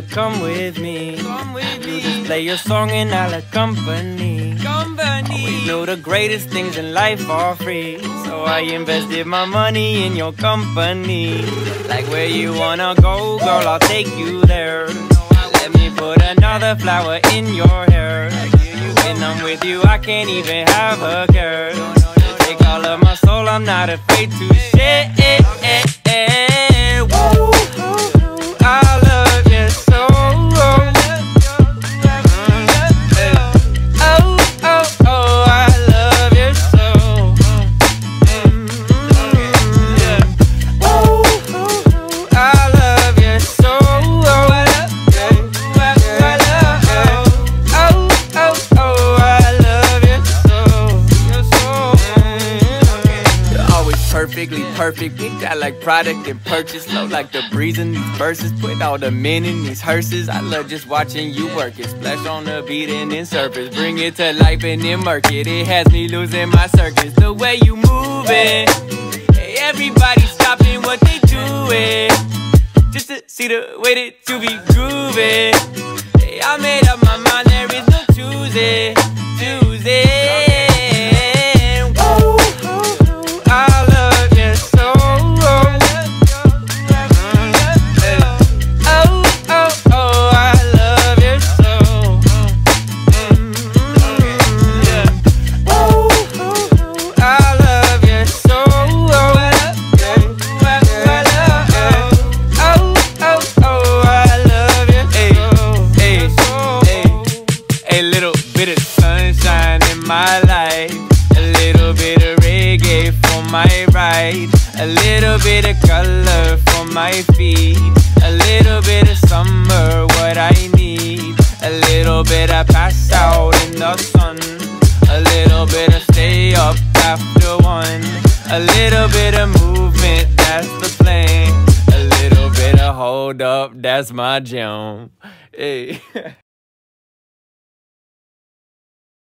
to come with me. You just play your song and I'll accompany. Always know the greatest things in life are free, so I invested my money in your company. Like where you wanna go, girl, I'll take you there. Let me put another flower in your hair. When I'm with you, I can't even have a care. Take all of my soul, I'm not afraid to share. Woo, I love you so. Oh, I love you so. Woo, I love you so. Perfectly perfect, pick that like product and purchase. Flow like the breeze in these verses, put all the men in these hearses. I love just watching you work it, splash on the beat and then surface. Bring it to life and then murk it, it has me losing my circus. The way you move it, hey, everybody stopping what they doing, just to see the way that you be grooving. Hey, I made up my mind, there is no choosing. A little bit of sunshine in my life, a little bit of reggae for my ride, a little bit of color for my feet, a little bit of summer, what I need, a little bit of pass out in the sun, a little bit of stay up after one, a little bit of movement, that's the plan, a little bit of hold up, that's my jam. Hey.